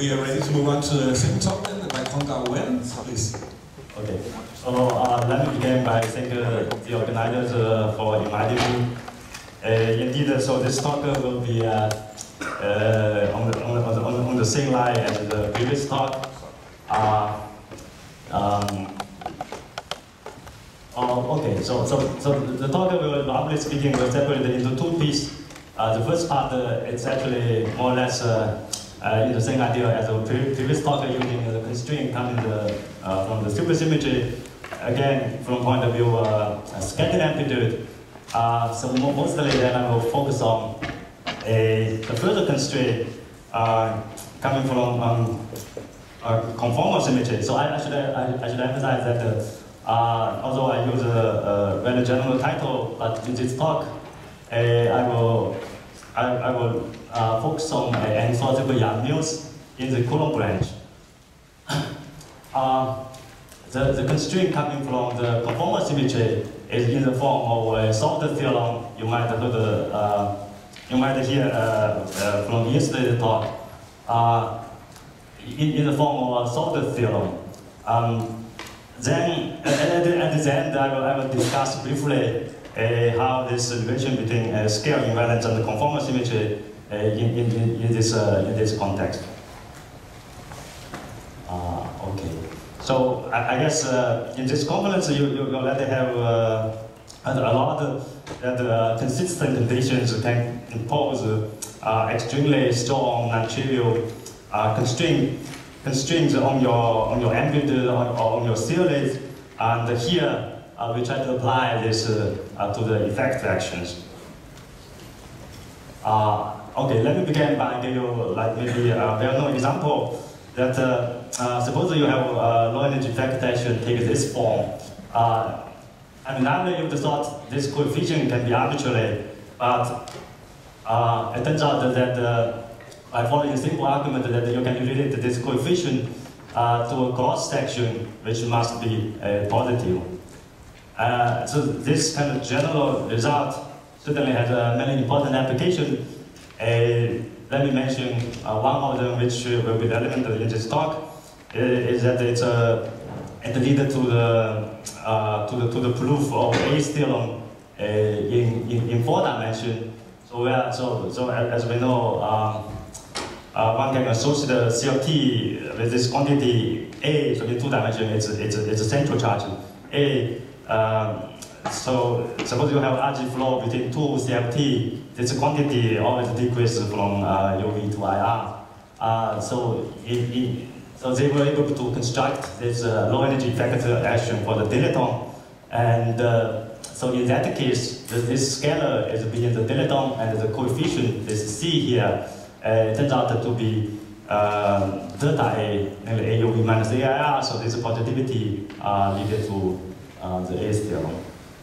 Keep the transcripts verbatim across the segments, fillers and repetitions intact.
we are ready to move on to the second talk then by Congkao Wen, please. Okay, so uh, let me begin by thanking uh, the organizers uh, for inviting me. Uh, indeed, so this talk will be uh, uh, on, the, on, the, on, the, on the same line as the previous talk. Uh, um, oh, okay, so, so, so the talk will, roughly speaking, will separate into two pieces. Uh, the first part, uh, it's actually more or less uh, uh, in the same idea as the pre previous talk, using the constraint coming the, uh, from the supersymmetry. Again, from point of view uh, scattering amplitude. Uh, so mostly then I will focus on a, a further constraint uh, coming from um, uh, conformal symmetry. So I, I, should, I, I should emphasize that uh, uh, although I use a, a very general title, but in this talk, uh, I will I, I will uh, focus on uh, anisotropy Yang-Mills in the Coulomb branch. uh, the, the constraint coming from the conformal symmetry is in the form of a solved theorem. You might heard, uh, you might hear uh, uh, from yesterday's talk. Uh, in, in the form of a solved theorem. Um, then at the, at the end, I will, I will discuss briefly Uh, how this relation between uh, scale invariance and the conformal symmetry uh, in, in, in, this, uh, in this context. Uh, okay. So I, I guess uh, in this conference you, you, you already have uh, a lot of that, uh, consistent conditions can impose uh, extremely strong, non-trivial uh, constraint, constraints on your, on your amplitude or on, on your series. And here, Uh, we try to apply this uh, uh, to the effect actions. Uh, okay, let me begin by giving you like maybe a well-known example that uh, uh, suppose you have a low energy effect action take this form. Uh, I mean, now you would thought this coefficient can be arbitrary, but uh, it turns out that uh, by following a simple argument that you can relate this coefficient uh, to a cross section which must be uh, positive. Uh, so this kind of general result certainly has uh, many important applications. Uh, let me mention uh, one of them which uh, will be relevant in this talk, uh, is that it's uh, it leads to the uh, to the to the proof of A theorem uh, in, in in four dimensions. So where so so as we know, um, uh, one can associate C of T with this quantity A. So in two dimensions, it's it's a, it's a central charge A. Um, so suppose you have R G flow between two C F T, this quantity always decreases from uh, U V to I R. Uh, so, it, it, so they were able to construct this uh, low energy vector action for the dilettone. And uh, so in that case, this, this scalar is between the dilettone and the coefficient, this C here, uh, it turns out to be uh, delta A, namely A U V minus A I R. So this positivity uh, leads to Uh, the A theorem.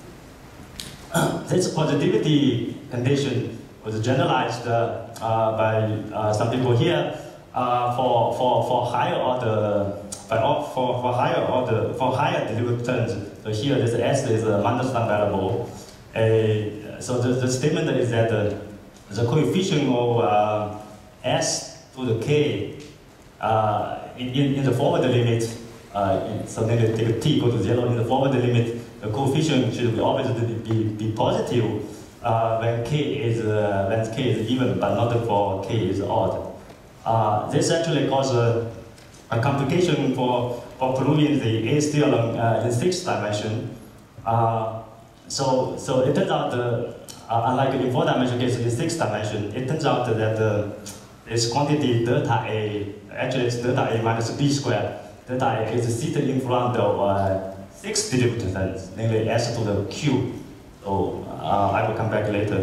This positivity condition was generalized uh, uh, by uh, some people here uh, for for for higher order, by for for higher order for higher derivative terms. So here this S is a Mandelstam variable. Uh, so the, the statement is that the, the coefficient of uh, S to the K uh, in, in the forward limit. Uh, so then you take t equal to zero in the forward limit, the coefficient should be always be, be positive uh, when k is uh, when k is even, but not for k is odd. Uh, this actually causes a, a complication for, for proving the A theorem uh, in sixth dimension. Uh, so so it turns out uh, uh, unlike in four dimension case in sixth dimension, it turns out that uh, this quantity delta A actually it's delta A minus B squared. Delta A is seated in front of uh, six derivative terms, namely S to the Q. So uh, I will come back later.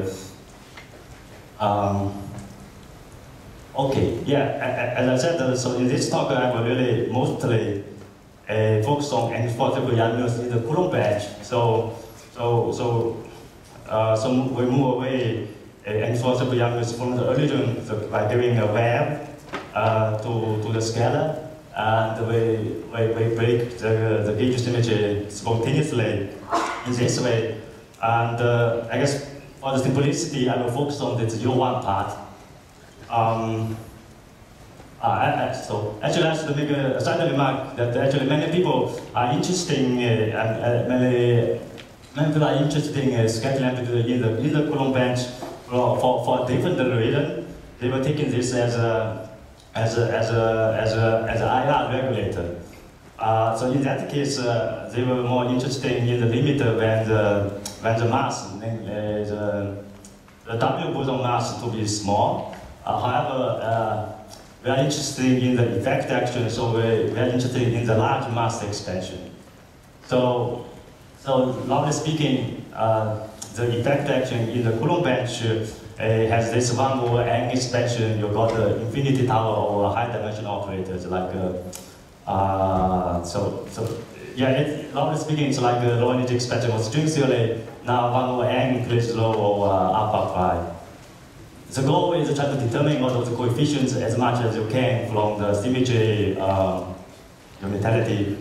Um, okay, yeah, as I said, uh, so in this talk I will really mostly uh, focus on anisotropy Yang-Mills in the Coulomb branch. So, so, so, uh, so we move away uh, anisotropy Yang-Mills from the origin so by giving a web uh, to to the scalar. And we, we, we break the, the gauge symmetry spontaneously in this way. And uh, I guess for the simplicity, I will focus on the U one part. Um, Uh, so actually, I should make a side remark that actually many people are interested in, uh, and uh, many, many people are interested in uh, scattering amplitude in the, in the Coulomb bench for, for, for different reasons. They were taking this as a, as a, as a, as a, as an I R regulator. Uh, so in that case, uh, they were more interested in the limiter when the, when the mass, uh, the, the W boson mass to be small. Uh, however, uh, we are interested in the effect action, so we, we are interested in the large mass expansion. So, so roughly speaking, uh, the effect action in the Coulomb bench uh, has this one over n expansion. You got the infinity tower or high dimensional operators like. Uh, uh, so, so yeah, it, roughly speaking, it's like a low energy expansion of string theory. Now one over n increases low over uh, alpha phi. The goal is to try to determine all of the coefficients as much as you can from the symmetry uh, unitarity.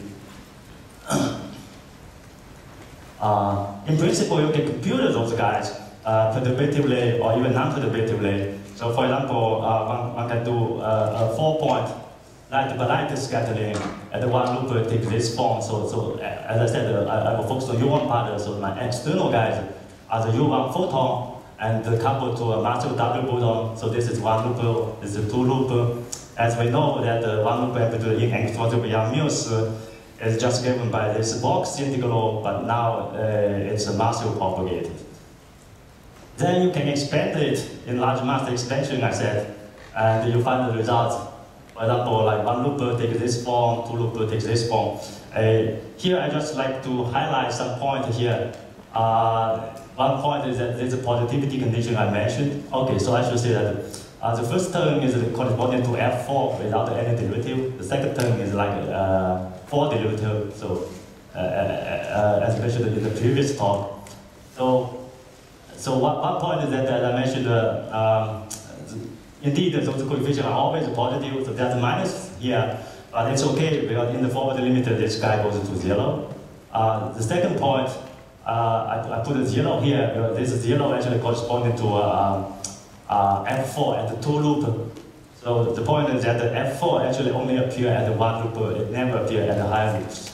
uh, in principle, you can compute those guys uh, perturbatively or even non-perturbatively. So, for example, uh, one, one can do uh, a four-point light by light scattering, and the one loop takes this form. So, so as I said, uh, I, I will focus on U one pattern. So my external guys are the U one photon. And coupled to a massive W boson. So this is one loop, this is two loop. As we know that the uh, one loop amplitude in exponential beyond Mills uh, is just given by this box integral, but now uh, it's a massive propagated. Then you can expand it in large mass expansion, I said, and you find the results. For example, like one loop takes this form, two loop takes this form. Uh, here I just like to highlight some point here. Uh, One point is that there's a positivity condition I mentioned. Okay, so I should say that uh, the first term is corresponding to F four without any derivative. The second term is like uh, four derivative, so uh, uh, as mentioned in the previous talk. So, so one, one point is that, as I mentioned, uh, um, indeed those coefficients are always positive, so there's a minus here, but it's okay because in the forward limiter this guy goes to zero. Uh, the second point, Uh, I, I put a zero here. Uh, this zero actually corresponding to uh, uh, F four at the two loop. So the point is that the F four actually only appear at the one loop. It never appear at the higher loops.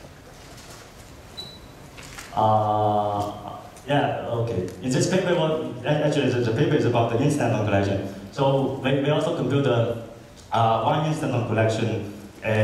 Uh, yeah, okay. In this paper, well, actually the, the paper is about the instanton collection. So we, we also compute the, uh, one instanton collection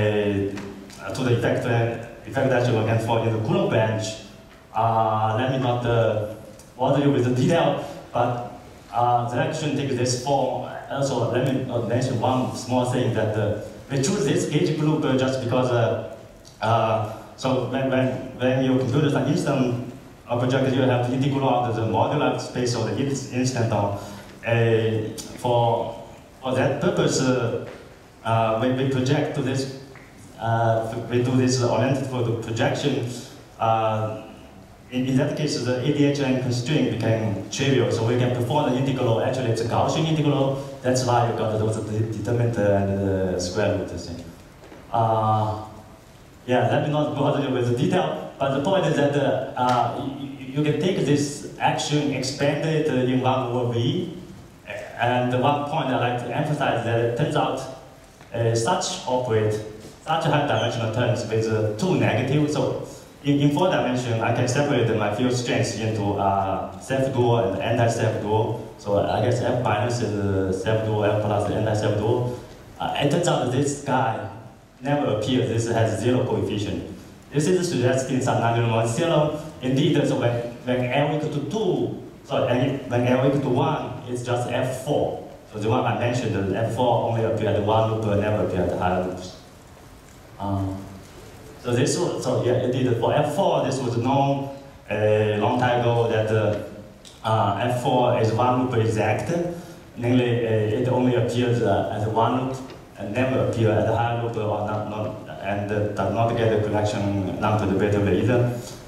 uh, to the effect effect that you can find in the Coulomb bench. Uh, let me not uh, bother you with the detail, but uh, the action takes this form. Also, let me uh, mention one small thing that uh, we choose this gauge group uh, just because. Uh, uh, so when when when you compute an instant project, you have to integral out the modular space of the instanton. Uh, for for that purpose, uh, uh, we, we project to this. Uh, we do this oriented for the projection. Uh, In, in that case, the A D H and constraint became trivial, so we can perform the integral. Actually, it's a Gaussian integral. That's why you got those determinant and the square root thing. Uh, yeah, let me not bother you with the detail, but the point is that uh, uh, you, you can take this action, expand it uh, in one over V, and the one point I like to emphasize that it turns out uh, such operate, such high dimensional terms with uh, two negatives. So In, in four dimension, I can separate my field strengths into uh, self-dual and anti-self-dual. So I guess F minus is uh, self-dual, F plus is anti-self-dual. Uh, it turns out that this guy never appears. This has zero coefficient. This is suggesting some non-normal zero. Indeed, so when, when L equal to two, sorry, when L equal to one, it's just F four. So the one I mentioned, the F four only appears at one loop, never appears at higher loops. Um, So this was, so yeah, indeed for F four, this was known a uh, long time ago that uh, uh, F four is one loop exact, namely uh, it only appears uh, as one loop and never appear at a higher loop or not, not and uh, does not get a connection non-perturbatively either.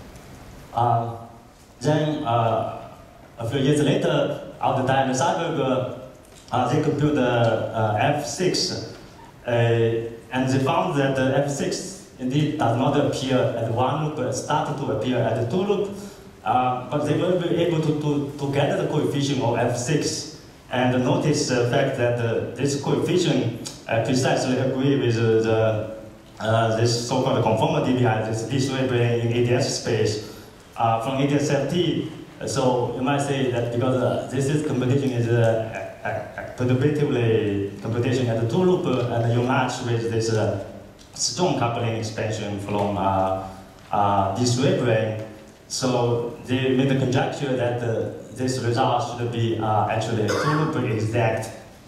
Uh, then uh, a few years later, out the time Cyberg, uh, they computed uh, F six, uh, and they found that the F six indeed does not appear at one loop, but started to appear at the two loop. Uh, but they will be able to, to, to get the coefficient of F six And notice the fact that uh, this coefficient uh, precisely agree with uh, the, uh, this so-called conformity behind this distribution in A D S space uh, from A D S F T. So you might say that because uh, this is computation is uh, perturbatively computation at the two loop, uh, and you match with this uh, strong coupling expansion from uh, uh, this brain. So they made the conjecture that uh, this result should be uh, actually two loop exact.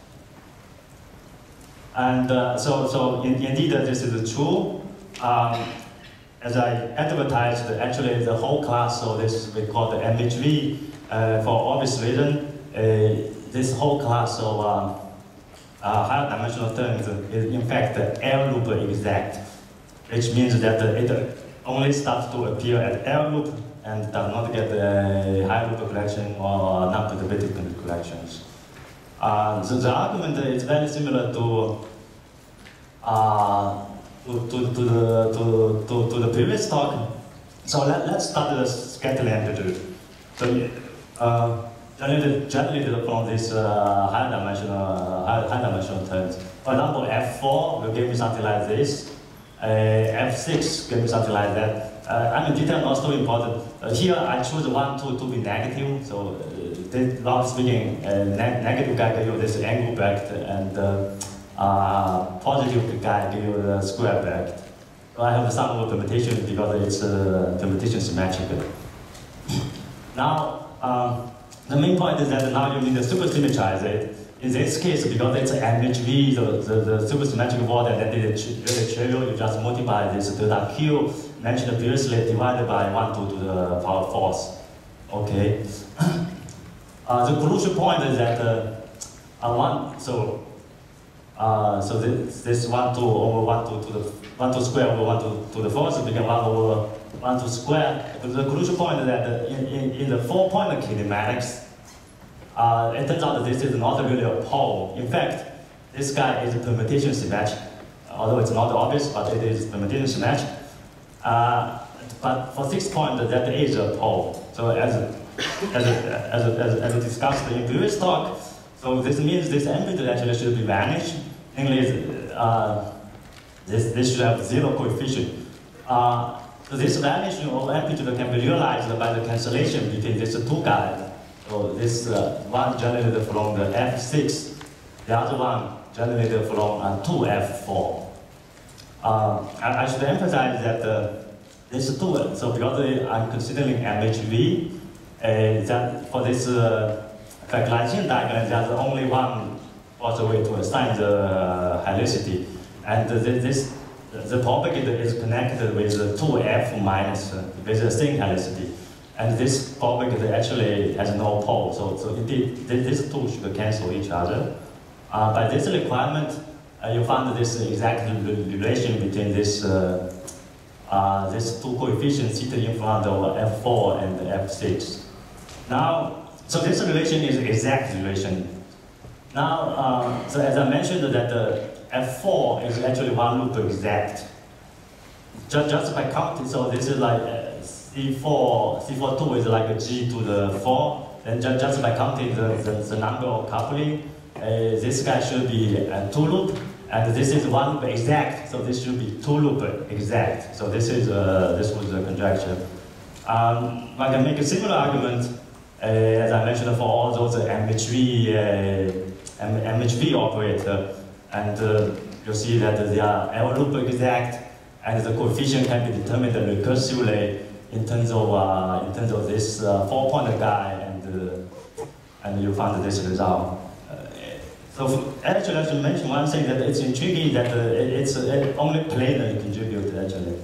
And uh, so, so in, indeed, uh, this is true. Um, as I advertised, actually the whole class, so this we call the M H V uh, for obvious reason. Uh, this whole class of um, uh, higher dimensional terms is in fact L loop exact, which means that uh, it only starts to appear at L loop and does not get a high loop collection or non-perturbative collections. Uh, so the argument is very similar to uh, to, to, to, the, to, to, to the previous talk. So let, let's start with the scattering amplitude. So uh, generally, generally from this uh, high dimensional uh, high, high dimensional terms. For example, F four will give me something like this. Uh, F six give me something like that. Uh, I mean, detail not so important. Uh, here I choose one to, to be negative. So uh, this, roughly speaking, uh, ne negative guy give you this angle bracket, and uh, uh, positive guy give you the square bracket. So I have some more permutation because it's uh, permutation symmetric. Now, um, the main point is that now you need to supersymmetrize it. In this case, because it's M H V, the, the, the supersymmetric order that is really trivial, you just multiply this delta Q mentioned previously divided by one to, to the power force. Okay. uh, the crucial point is that uh, uh, one, so uh, so this, this one two over one two to the one two square over one two to the force become one over one two square. But the crucial point is that uh, in, in, in the four-point kinematics, Uh, it turns out that this is not really a pole. In fact, this guy is a permutation symmetric, although it's not obvious, but it is permutation symmetric. Uh, but for six point, that is a pole. So as as as as, as discussed in previous talk, so this means this amplitude actually should be vanished. Namely, uh, this this should have zero coefficient. Uh, so this vanishing of amplitude can be realized by the cancellation between these two guys. So this uh, one generated from the F six, the other one generated from uh, two F four. Uh, I, I should emphasize that uh, this two, so because I'm considering M H V, uh, that for this uh, factorization diagram, there's only one possible way to assign the helicity. And uh, this, the propagate is connected with the two F minus, uh, with the same helicity. And this propagate actually has no pole, so, so indeed these two should cancel each other. Uh, by this requirement, uh, you find this exact relation between this uh, uh, these two coefficients seated in front of F four and F six. Now, so this relation is exact relation. Now, uh, so as I mentioned, that the F four is actually one loop exact. Just, just by counting, so this is like uh, C four, C four two is like a G to the four. Then just, just by counting the, the, the number of coupling, uh, this guy should be a two loop, and this is one loop exact. So this should be two loop exact. So this is uh, this was the conjecture. Um, I can make a similar argument, uh, as I mentioned, for all those M H V uh, M H V operator, and uh, you see that they are L loop exact, and the coefficient can be determined recursively in terms of uh, in terms of this uh, four-point guy, and uh, and you found this result. Uh, so actually, I should mention one thing, that it's intriguing that uh, it's uh, only planar contributed actually.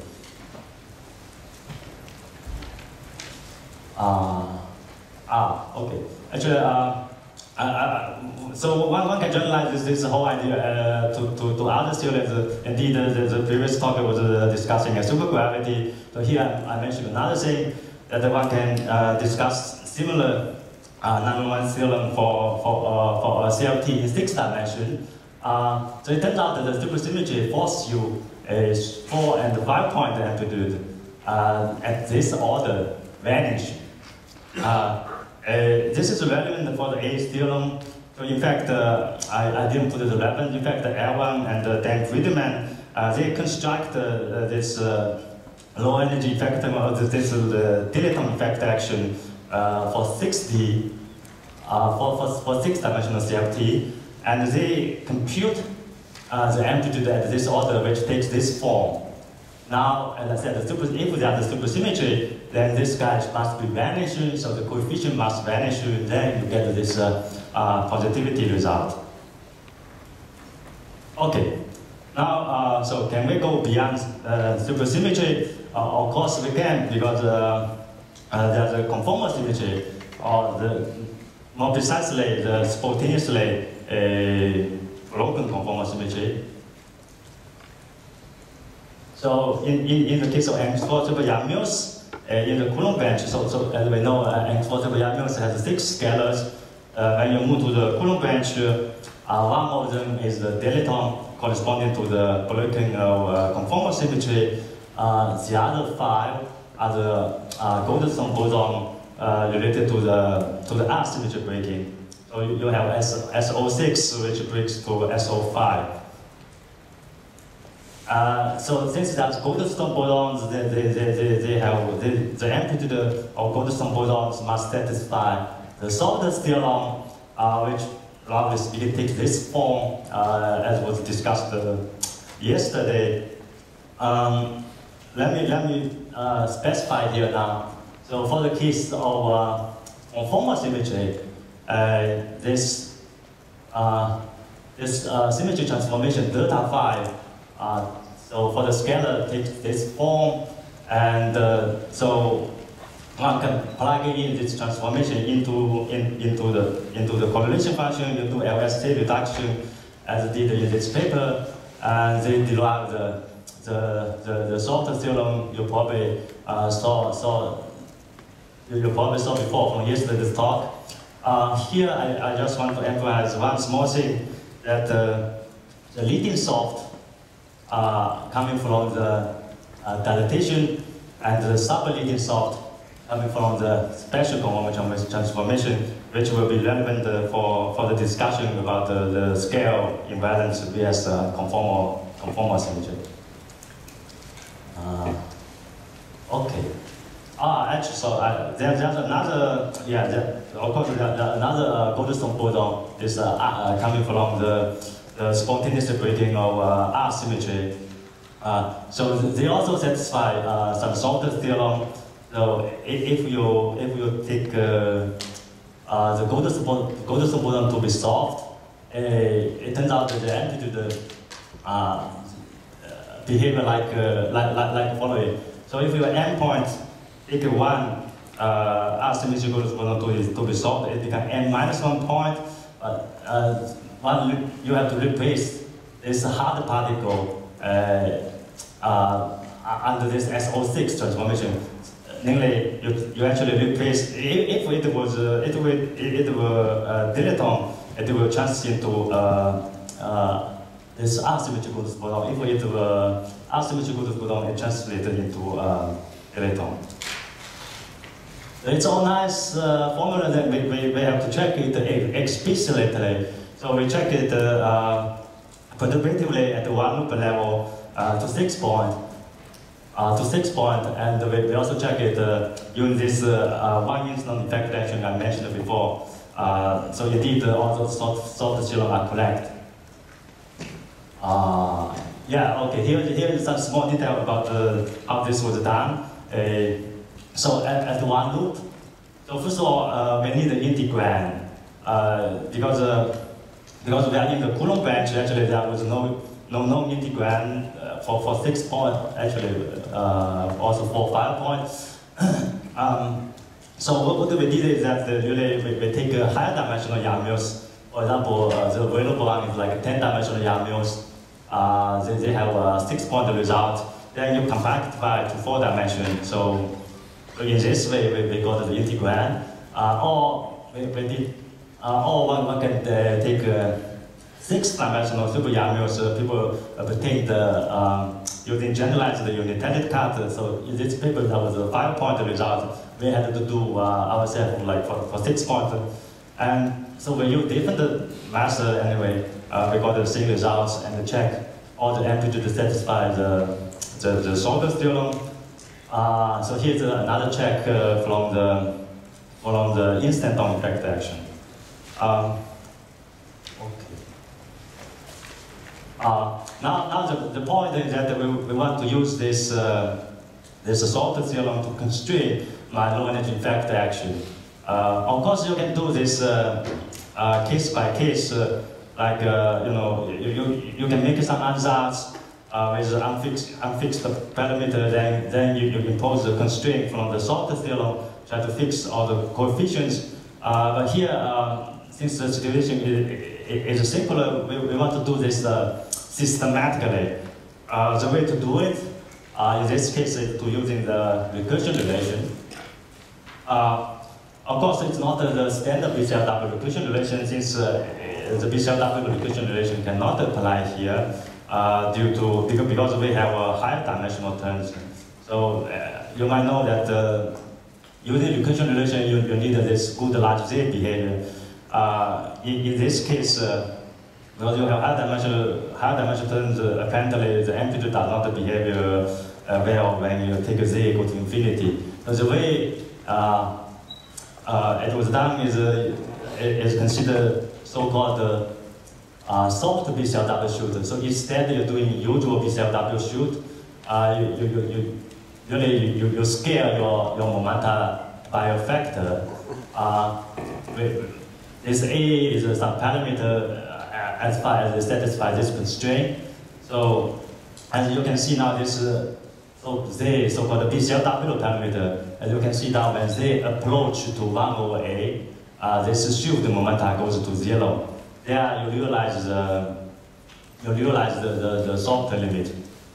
Uh, ah, okay. Actually, uh, I, I, so one, one can generalize this, this whole idea uh, to, to, to other students. Uh, indeed, uh, the, the previous talk was uh, discussing a supergravity. So here I, I mentioned another thing, that one can uh, discuss similar uh, number one theorem for, for, uh, for a C F T in six dimension. Uh, so it turns out that the supersymmetry forces you a four and five point amplitude uh, at this order vanish. Uh, Uh, this is relevant for the A theorem. So in fact, uh, I, I didn't put the reference. In fact, Erwan and uh, Dan Friedman, uh, they construct uh, this uh, low energy effect, uh, this uh, dilettante effect action uh, for six D, uh, for, for, for six dimensional C F T, and they compute uh, the amplitude at this order, which takes this form. Now, as I said, the super, if we have the supersymmetry, then this guy must be vanishing, so the coefficient must vanish, then you get this uh, uh, positivity result. Okay, now, uh, so can we go beyond uh, supersymmetry? Uh, of course we can, because uh, uh, there's a conformal symmetry, or the, more precisely, the spontaneously uh, broken conformal symmetry. So in, in, in the case of enforceable Yang-Mills, uh, in the Coulomb branch, so, so as we know, uh, enforceable Yang-Mills has six scalars. Uh, when you move to the Coulomb branch, uh, one of them is the dilettante corresponding to the breaking of uh, conformal symmetry. Uh, the other five are the uh, Goldstone boson uh, related to the to the asymmetry breaking. So you, you have S O six, which breaks to S O five. Uh, so since that's Goldstone bosons, they, they, they, they, they have they, the amplitude of Goldstone bosons must satisfy the Solder's theorem, uh, which roughly speaking takes this form, uh, as was discussed uh, yesterday. Um, let me let me uh, specify here now. So for the case of uh, conformal symmetry, uh, this uh, this uh, symmetry transformation delta five. Uh, so for the scalar, takes this form, and uh, so one can plug in this transformation into in, into the into the correlation function, into L S T reduction, as did in this paper, and they derive the the the, the Solder theorem. You probably uh, saw saw you probably saw before from yesterday's talk. Uh, here, I, I just want to emphasize one small thing, that uh, the leading soft Uh, coming from the uh, dilatation, and the sub-leading soft coming from the special conformal transformation, which will be relevant uh, for, for the discussion about the, the scale invariance vs uh, conformal, conformal symmetry. Uh, okay. Ah, actually, so uh, there, there's another, yeah, there, of course, there, there, another uh, Goldstone boson is uh, uh, coming from the the spontaneous breaking of uh, asymmetry. Uh, so they also satisfy uh, some Solder's theorem. So if you if you take uh, uh, the Goldstone boson to be solved, uh, it turns out that the amplitude uh, behave like, uh, like like like following. So if your endpoint equal one uh, asymmetry Goldstone boson to, to be solved, it becomes n minus one point. Uh, uh, One, you have to replace this hard particle uh, uh, under this S O six transformation. Namely, you, you actually replace, if, if it was uh, it will it were uh, dilettante, it will transition to uh, uh, this asymmetrical boson. If it were asymmetrical boson, it translated into uh, dilettante. It's all nice uh, formula that we, we, we have to check it explicitly. So we check it uh, uh, perturbatively at the one loop level uh, to six point, uh, to six point, and we, we also check it uh, using this uh, uh, one instant effect action I mentioned before. Uh, so indeed, uh, all those soft theorem are correct. Uh, yeah, okay. Here, here is some small detail about uh, how this was done. Uh, so at, at the one loop, so first of all, uh, we need the integrand uh, because. Uh, Because we are in the Coulomb branch, actually there was no no no integrand uh, for for six point, actually uh, also for five point. um, so what, what we did is that uh, really we, we take a higher dimensional Yang-Mills. For example, uh, the available one is like a ten dimensional Yang-Mills. Uh, they, they have a six point result. Then you compactify to four dimensions. So, so in this way we, we got the integrand. Uh, or we, we did. Uh, or one, one can uh, take uh, six-dimensional super Yang-Mills. Uh, people obtain the um, using generalized unitary cut. So in this paper, that was a five-point result. We had to do uh, ourselves like for, for six point, And so we use different method anyway, uh, we got the same results and check all the amplitude to satisfy the, the, the shortest theorem. Uh, so here's another check uh, from the from the instanton effect action. Um, okay. Uh, now, now the, the point is that we, we want to use this uh, this shortest theorem to constrain my low energy effect action. Uh, of course, you can do this uh, uh, case by case. Uh, like uh, you know, you, you you can make some ansatz uh, with unfixed unfixed parameter. Then then you, you impose the constraint from the shortest theorem. Try to fix all the coefficients. Uh, but here, uh, since the situation is, is simpler, we, we want to do this uh, systematically. Uh, the way to do it, uh, in this case, is to using the recursion relation. Uh, of course, it's not uh, the standard B C L W recursion relation, since uh, the B C L W recursion relation cannot apply here uh, due to because, because we have a higher dimensional terms. So uh, you might know that. Uh, Using recursion relation, you, you need this good large Z behavior. Uh, in, in this case, uh, because you have high dimensional, high dimensional terms, uh, apparently the amplitude does not behave uh, well when you take Z equal to infinity. So the way uh, uh, it was done is, uh, is considered so-called uh, uh, soft B C L W shoot. So instead you're doing usual B C L W shoot, uh, you, you, you, Usually, you, you scale your, your momenta by a factor. Uh, this A is a subparameter uh, as far as it satisfies this constraint. So, as you can see now, this uh, so Z, so-called B C L W parameter, as you can see now, when Z approach to one over A, uh, this shift momenta goes to zero. There, you realize the, you realize the, the, the soft limit.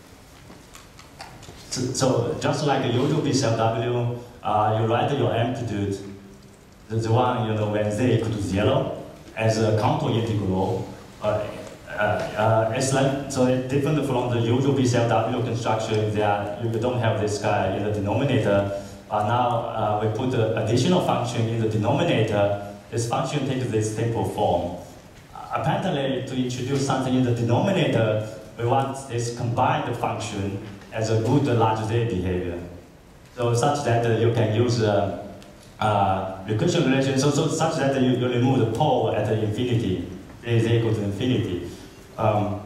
So just like a usual B C L W, uh, you write your amplitude, the, the one you know when Z equal to zero, as a contour integral. Uh, uh, uh, it's like so it's different from the usual B C L W construction. There you don't have this guy in the denominator. But now uh, we put an additional function in the denominator. This function takes this simple form. Uh, apparently, to introduce something in the denominator, we want this combined function as a good large Z behavior. So such that uh, you can use uh, uh, recursion relation, so, so such that you, you remove the pole at the infinity, Z is equal to infinity. Um,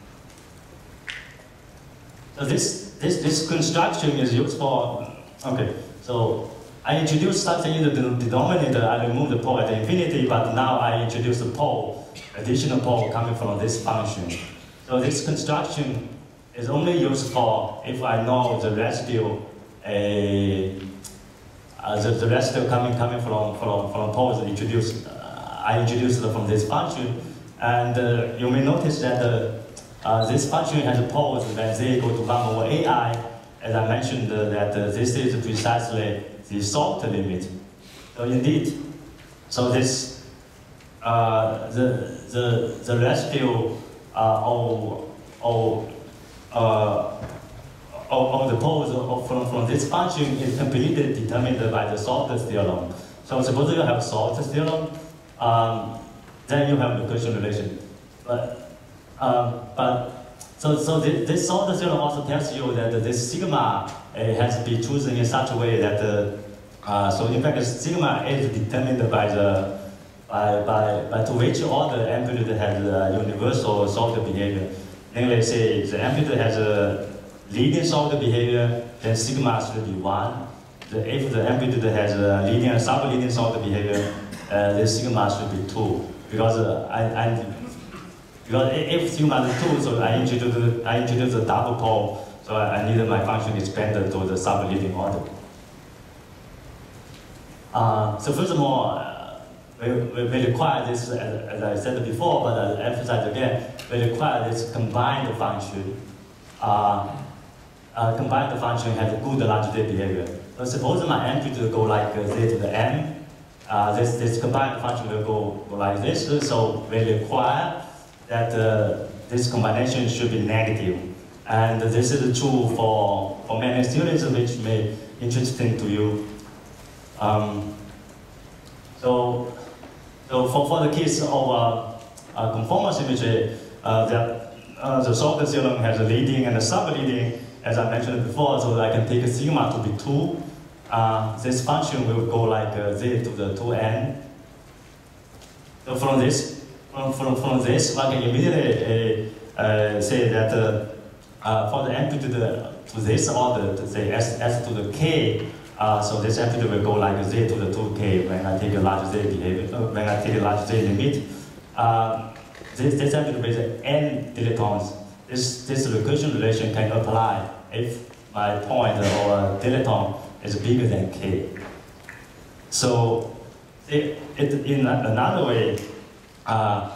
so this, this, this construction is used for, okay, so I introduce something in the denominator, I remove the pole at the infinity, but now I introduce a pole, additional pole coming from this function. So this construction is only used for if I know the residue, a, uh, the, the residue coming coming from from from poles introduced. Uh, I introduced it from this function, and uh, you may notice that uh, uh, this function has a poles when Z equal to one over A I. As I mentioned, uh, that uh, this is precisely the soft limit. So indeed, so this uh, the the the residue uh, of of Uh, of, of the poles of, from, from this function is completely determined by the shortest theorem. So suppose you have shortest theorem, um, then you have recursion relation. But, um, but so, so this, this shortest theorem also tells you that this sigma uh, has to be chosen in such a way that, uh, uh, so in fact sigma is determined by the, by, by, by to which order amplitude has a universal soft behavior. Namely, say the amplitude has a linear soft behavior, then sigma should be one. The, if the amplitude has a linear and sublinear soft behavior, uh, then sigma should be two. Because uh, I, I, because if sigma is two, so I introduce I introduce a double pole, so I, I need my function expanded to the sublinear order. Uh, so furthermore, uh, we, we, we require this, as, as I said before, but I emphasize again. We require this combined function. Uh, uh, combined function has a good large Z behavior. So suppose my amplitude go like uh, Z to the M. Uh, this, this combined function will go, go like this. So we require that uh, this combination should be negative. And this is true for, for many students, which may be interesting to you. Um, so So for, for the case of uh, uh, conformal symmetry, uh, that, uh, the sorted theorem has a leading and a sub-leading, as I mentioned before, so I can take sigma to be two. Uh, this function will go like uh, z to the two n. So from this, from, from, from this, one can immediately uh, uh, say that uh, uh, for the amplitude to this order, to say s, s to the k, uh, so this amplitude will go like z to the two k when I take a large z behavior, uh, when I take a large z limit. Uh, this, this amplitude with n dilettantes. This, this recursion relation can apply if my point or dilettante is bigger than k. So it, it, in another way, uh,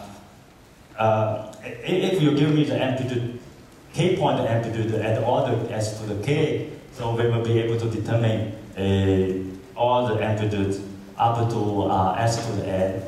uh, if you give me the amplitude, k point amplitude at order s to the k, so we will be able to determine uh, all the amplitudes up to uh, s to the n.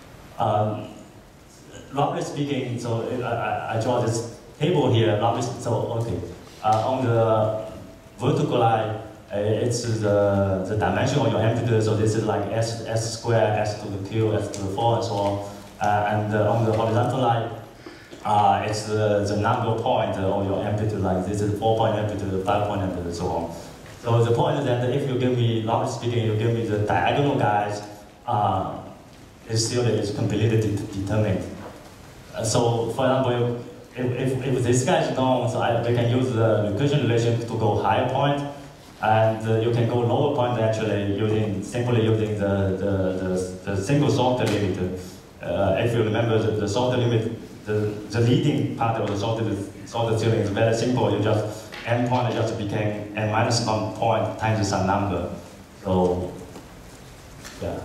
Um, roughly speaking, so I, I draw this table here. Roughly, so okay, uh, on the vertical line, uh, it's the the dimension of your amplitude. So this is like s s squared, s to the q, s to the four, and so on. Uh, and uh, on the horizontal line, uh, it's the, the number of points of your amplitude. Like this is four point amplitude, five point amplitude, and so on. So the point is that if you give me, roughly speaking, you give me the diagonal guys, uh, it's still is completely de determined. Uh, so, for example, if, if, if this guy is known, so I, we can use the recursion relation to go higher point, and uh, you can go lower point actually using simply using the the, the, the single sorted limit. Uh, if you remember the, the sorted limit, the, the leading part of the sorted sorted theorem is very simple. You just n point just became n minus one point times some number. So, yeah.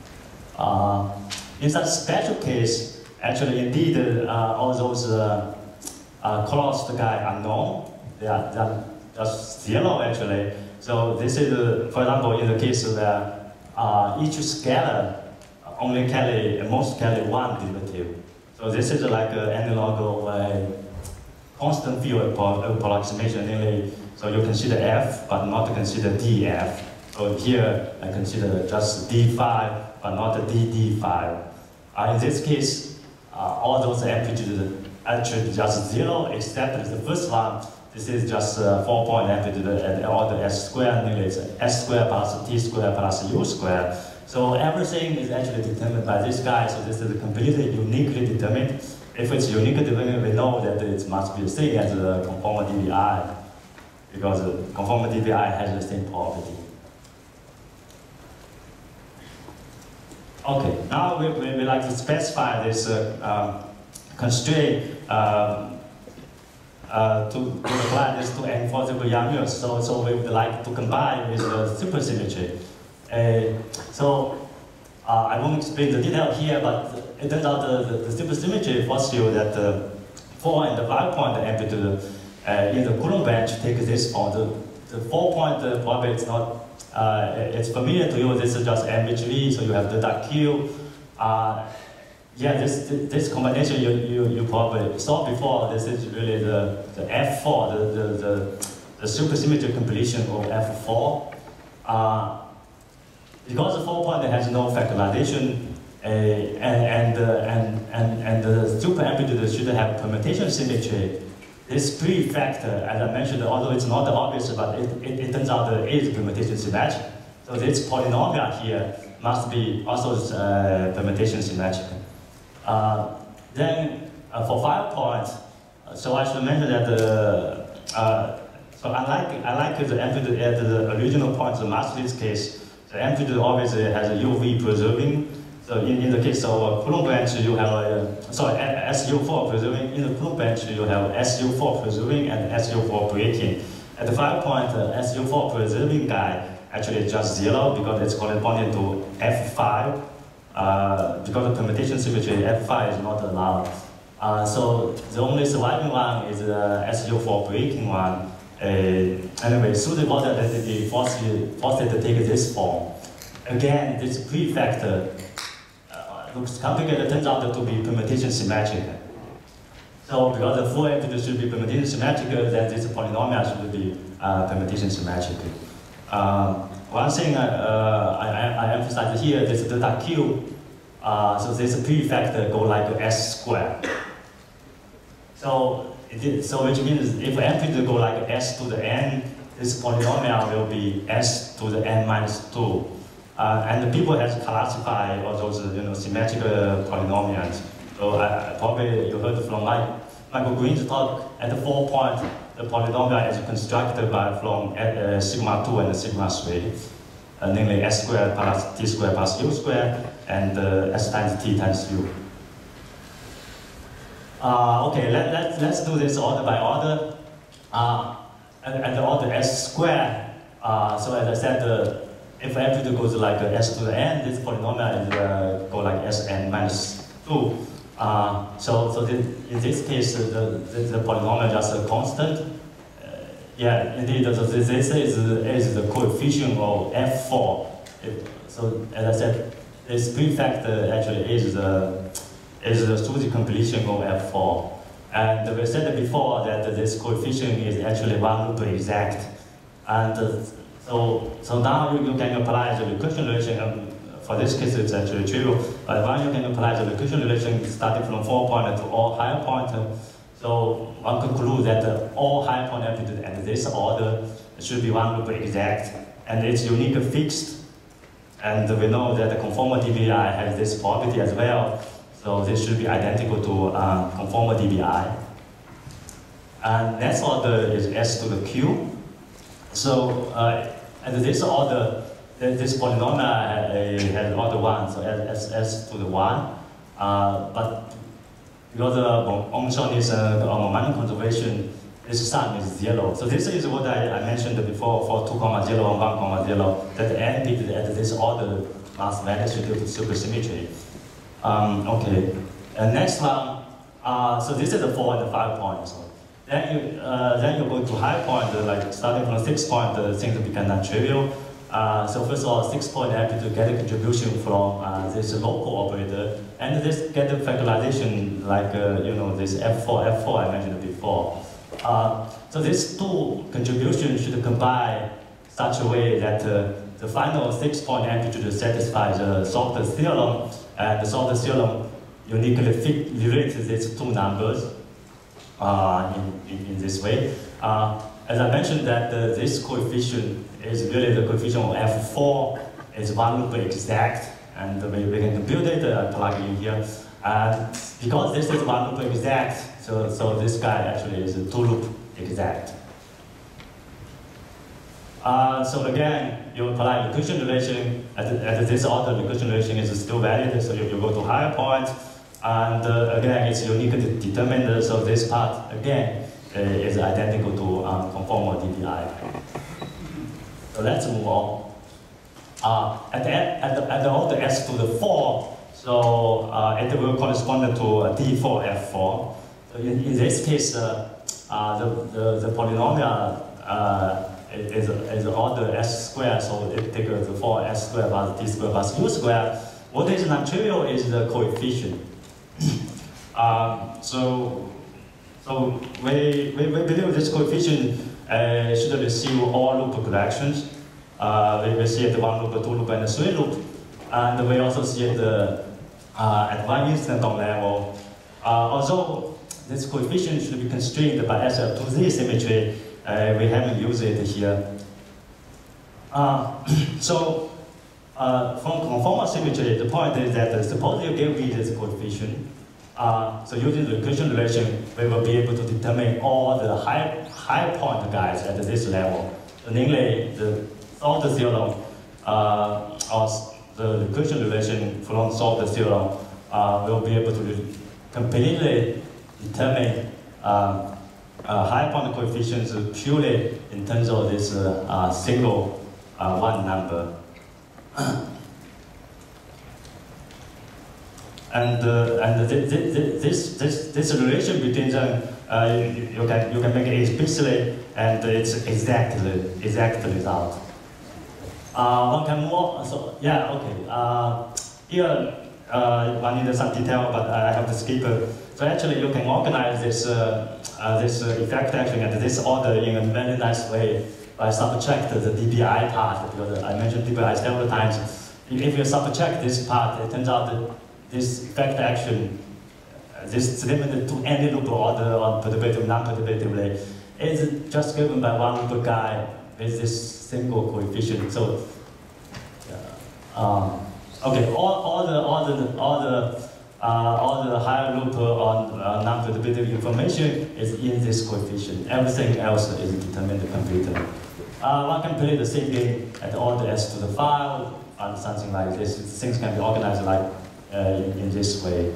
Uh, in such special case, actually, indeed, uh, all those uh, uh, crossed guy are known. They are, they are just zero actually. So this is, uh, for example, in the case where uh, each scalar only carry, most carry one derivative. So this is like an analog of a constant field approximation, namely, so you consider f, but not consider df. So here, I consider just d five, but not d d five. Uh, in this case, uh, all those amplitudes actually just zero, except the first one. This is just uh, four-point amplitude at order s squared, namely it's s squared plus t squared plus u squared. So everything is actually determined by this guy, so this is completely uniquely determined. If it's uniquely determined, we know that it must be the same as the conformal D V I, because the conformal D V I has the same property. Okay, now we, we, we like to specify this uh, um, constraint uh, uh, to, to apply this to enforceable Yang-Mills. So, so we would like to combine with the supersymmetry. Uh, so uh, I won't explain the detail here, but it turns out the, the, the supersymmetry forces you that the four and the five point amplitude uh, in the Coulomb branch take this form. The, the four point uh, probably it's not uh, it's familiar to you. This is just M H V, so you have delta Q. Uh, yeah, this this combination you you, you probably saw before. This is really the, the F four, the the, the the supersymmetry completion of F four. Uh, Because the four point has no factorization, uh, and and, uh, and and and the super amplitude should have permutation symmetry. This prefactor, as I mentioned, although it's not obvious, but it, it, it turns out there is permutation symmetric. So this polynomial here must be also uh, permutation symmetric. Uh, then uh, for five points, so I should mention that the uh, so I like I like the amplitude at the original point, the Maastricht case. The amplitude always has a U V preserving. So in, in the case of a Coulomb branch, you have a, sorry, S U four preserving. In the Coulomb branch, you have S U four preserving and S U four breaking. At the five point, uh, S U four preserving guy actually is just zero because it's corresponding to F five. Uh, because of permutation symmetry, F five is not allowed. Uh, so the only surviving one is the S U four breaking one. Uh, anyway, through the order identity, forced it to take this form. Again, this prefactor uh, looks complicated, turns out to be permutation symmetric. So, because the full amplitude should be permutation symmetric, then this polynomial should be uh, permutation symmetric. Uh, one thing uh, I, I, I emphasize here, this delta Q, uh, Uh, so this p-factor go like s squared. So, it is, so which means if amplitude go like s to the n, this polynomial will be s to the n minus two. Uh, and the people have classified all those you know, symmetrical polynomials. So I, probably you heard from Mike, Michael Green's talk, at the four point, the polynomial is constructed by from uh, sigma two and sigma three. Uh, namely s squared plus t squared plus u squared, and uh, s times t times u. Uh, okay, let, let, let's do this order by order. Uh, and, and the order s squared, uh, so as I said, uh, if amplitude goes like uh, s to the n, this polynomial is uh, go like sn minus two. Uh, so so this, in this case, uh, the, the, the polynomial is just a constant. Yeah, indeed, so this is, is the coefficient of f four. If, so, as I said, this p-factor actually is the, is the Schuster completion of f four. And we said before that this coefficient is actually one loop exact. And uh, so, so now you, you can apply the recursion relation. Um, for this case, it's actually trivial. But when you can apply the recursion relation starting from four pointer to all higher pointer, so one concludes that uh, all high point amplitude at this order should be one loop exact, and it's unique fixed. And we know that the conformal D B I has this property as well, so this should be identical to uh, conformal D B I. And next order is S to the Q. So uh, at this order, this polynomial uh, has order one, so S, S to the one, uh, but because the function is uh, momentum conservation, this sum is zero. So this is what I, I mentioned before for two comma zero and one comma zero, that the n bit at this order must vanish due to supersymmetry. Um, okay, and next one, uh, so this is the four and the five points. So then you uh, then you go to high point, uh, like starting from six point, uh, things become non-trivial. Uh, so first of all, six point amplitude get a contribution from uh, this local operator, and this get the factorization like uh, you know this f four f four I mentioned before. Uh, so these two contributions should combine such a way that uh, the final six point amplitude satisfies the Stockholm theorem, and the Stockholm theorem uniquely fit relates these two numbers uh, in, in in this way. Uh, as I mentioned, that uh, this coefficient is really the coefficient of f four is one loop exact, and we, we can compute it, uh, plug in here. And because this is one loop exact, so, so this guy actually is a two loop exact. Uh, so again, you apply recursion relation, at, at this order, recursion relation is still valid, so you, you go to higher point, and uh, again, it's uniquely determined, so this part, again, uh, is identical to um, conformal D B I. So let's move on. Uh, at, the, at, the, at the order s to the four, so uh, it will correspond to a d four f four. So in, in this case, uh, uh, the, the, the polynomial uh, is, is order s squared, so it takes the four s squared plus d squared plus u squared. What is non-trivial is the coefficient. um, so, so we, we, we believe this coefficient Uh, should receive all loop corrections. Uh, we, we see it one loop, two loop, and three loop. And we also see it uh, uh, at one instant level. Uh, although this coefficient should be constrained by S L two Z symmetry, uh, we haven't used it here. Uh, so uh, from conformal symmetry, the point is that uh, suppose you give me this coefficient. Uh, so using the recursion relation, we will be able to determine all the high, high point guys at this level. So namely, the solved theorem, uh, or the recursion relation from solved theorem uh, will be able to completely determine uh, uh, high point coefficients purely in terms of this uh, uh, single uh, one number. And, uh, and th th th this, this, this relation between them, uh, you, you, can, you can make it explicitly, and it's exactly exact result. Uh, one can more, so yeah, okay. Uh, here, uh, one needs some detail, but I have to skip it. So actually, you can organize this, uh, uh, this uh, effect action at this order in a very nice way by subtract the D B I part, because I mentioned D B I several times. If you subtract this part, it turns out that this effect action, uh, this is limited to any loop order on perturbative, non-perturbatively, is just given by one loop guy with this single coefficient. So, uh, um, okay, all, all the all the all the uh, all the higher loop on uh, non-perturbative information is in this coefficient. Everything else is determined by the computer. Uh, one can play the same game at order s to the file and something like this. Things can be organized like uh, in, in this way.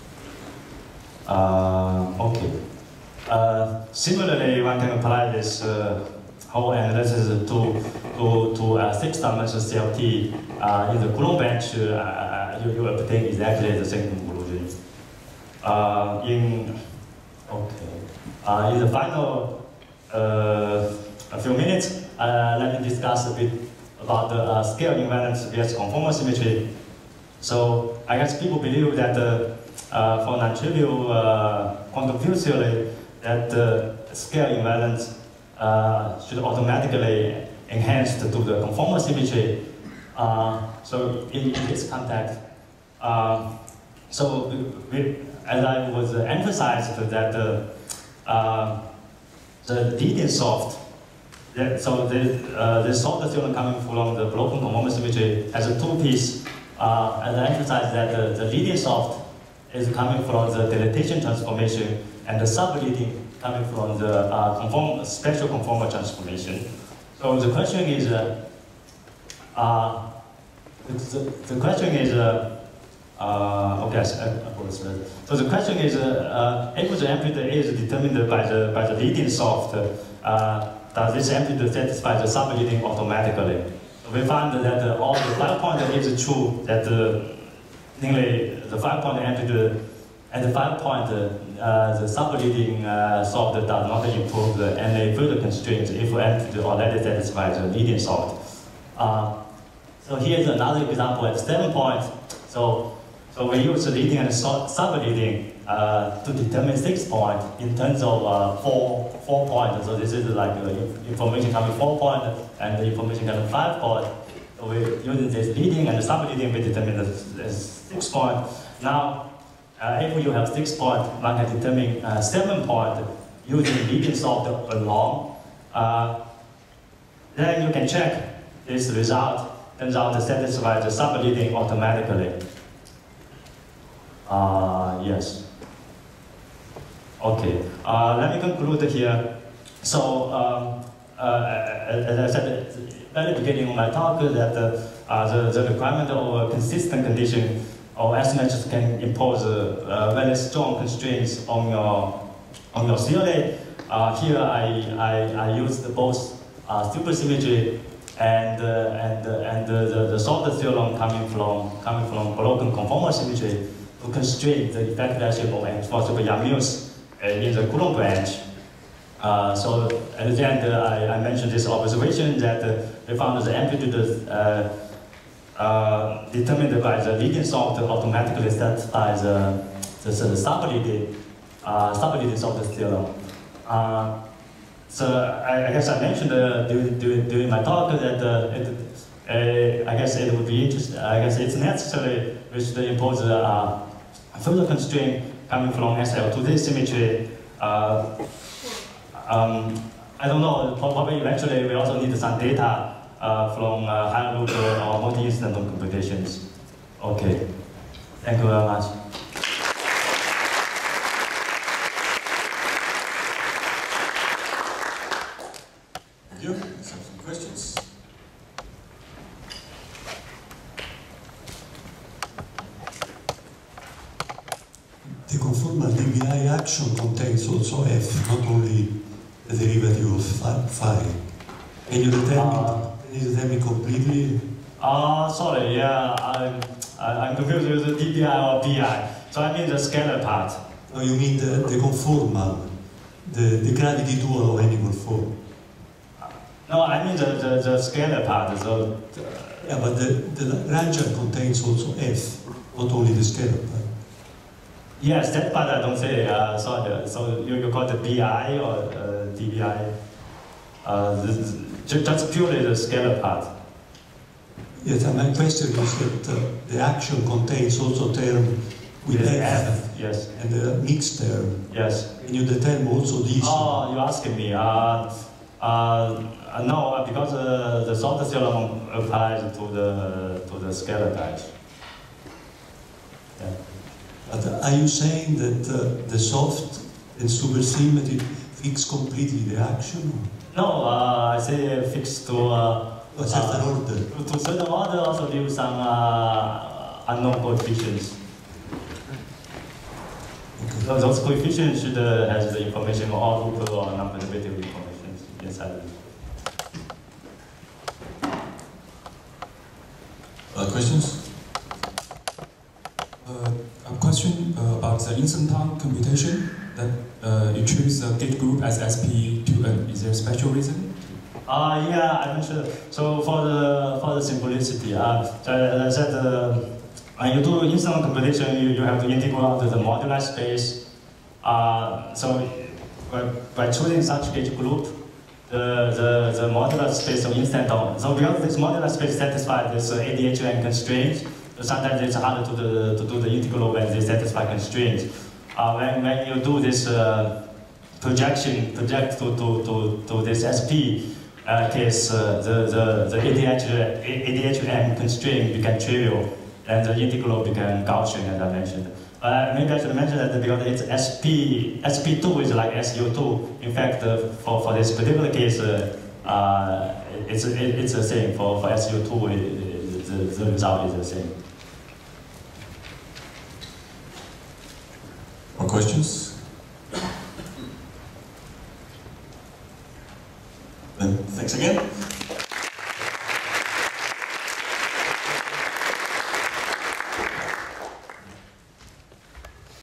Uh, okay. Uh, similarly, one can apply this uh, whole analysis to to to a six-dimensional C L T uh, in the Coulomb bench. Uh, you, you obtain exactly the same conclusion. Uh, in okay, uh, in the final uh, a few minutes, uh, let me discuss a bit about the uh, scale invariance vs conformal symmetry. So I guess people believe that uh, uh, for non-trivial uh, quantum field theory, that the uh, scale invariance uh, should automatically enhance to the conformal symmetry. Uh, so in, in this context, uh, so we, we, as I was uh, emphasized that uh, uh, the leading soft, that, so the, uh, the soft theorem coming from the broken conformal symmetry has a two-piece, uh, and I emphasize that the, the leading soft is coming from the dilatation transformation, and the subleading coming from the uh, conform, special conformal transformation. So the question is, uh, uh, the, the question is, uh, uh, okay, so the question is, uh, uh, if the amplitude is determined by the by the leading soft, uh, does this amplitude satisfy the subleading automatically? So we find that uh, all the five point is true, that uh, namely the five point amplitude and the five point uh, the subleading uh, soft does not improve the any further constraints if amplitude already satisfies the leading soft. Uh, so here's another example at seven point. So so we use the leading and subleading uh, to determine six point in terms of uh, four four point. So this is like uh, information coming four point and the information coming five point. So we're using this leading and subleading we determine the, the six point. Now, uh, if you have six point, one can determine uh, seven point using leading soft alone. Uh, then you can check this result. Turns out to satisfy the subleading automatically. Uh, yes. Okay. Uh, let me conclude here. So, um, uh, as I said at the very beginning of my talk, that uh, uh, the, the requirement of a consistent condition or estimates can impose uh, uh, very strong constraints on your on your theory. Uh, here, I I, I used both uh, supersymmetry and uh, and uh, and uh, the the soft theorem coming from coming from broken conformal symmetry to constrain the effect action of N four super Yang-Mills uh, in the Coulomb branch. Uh, so at the end, uh, I, I mentioned this observation that uh, we found the amplitude uh, uh, determined by the leading soft automatically satisfies the the, the subleading uh, subleading soft theorem. Uh, So I, I guess I mentioned uh, during, during, during my talk that uh, it, uh, I guess it would be interesting. I guess it's necessary we should impose a uh, further constraint coming from S L to this symmetry. Uh, um, I don't know. Probably eventually we also need some data uh, from uh, higher loop or multi-incident computations. Okay. Thank you very much. You have some questions? The conformal D B I action contains also F, not only the derivative of phi. Can you determine, uh, can you determine completely? Uh, sorry, yeah, I'm, I'm confused with the D B I or B I. So I mean the scalar part. No, you mean the, the conformal, the, the gravity dual of any conform. No, I mean the, the, the scalar part. So, uh, yeah, but the, the Lagrangian contains also F, not only the scalar part. Yes, that part I don't say. Uh, sorry, so you, you call it B I or uh, D B I? Uh, this, just purely the scalar part. Yes, and my question is that uh, the action contains also term with Yes, F, F, yes. and a mixed term. Yes. Can you determine also this? Oh, you're asking me. Uh, uh, no, because uh, the soft theorem applies to the to the scalar types. Yeah. But are you saying that uh, the soft and supersymmetry fix completely the action? No, uh, I say fix to uh, Or certain uh, order? to, to certain order also give some uh, unknown coefficients. Okay. So those coefficients should uh, have the information or loop or non-perturbative information inside of it. Uh, questions? Uh, a question uh, about the instant time computation, that uh, you choose the gate group as S P two N. Is there a special reason? Uh, yeah, I mentioned. So for the for the simplicity, uh, so as I said, uh, when you do instant computation, you, you have to integrate out the modular space. Uh, so by, by choosing such gauge group, the, the, the modular space of instant time. So because this modular space satisfies this uh, A D H M constraint, sometimes it's harder to, the, to do the integral when they satisfy constraints. Uh, when, when you do this uh, projection, project to, to, to, to this S P, Uh, case, uh, the, the, the A D H, A D H M constraint became trivial, and the integral became Gaussian, as I mentioned. Uh, maybe I should mention that because it's S P, S P two is like S U two. In fact, uh, for, for this particular case, uh, uh, it's, it, it's the same. For, for S U two, it, it, the, the result is the same. More questions? Then thanks again.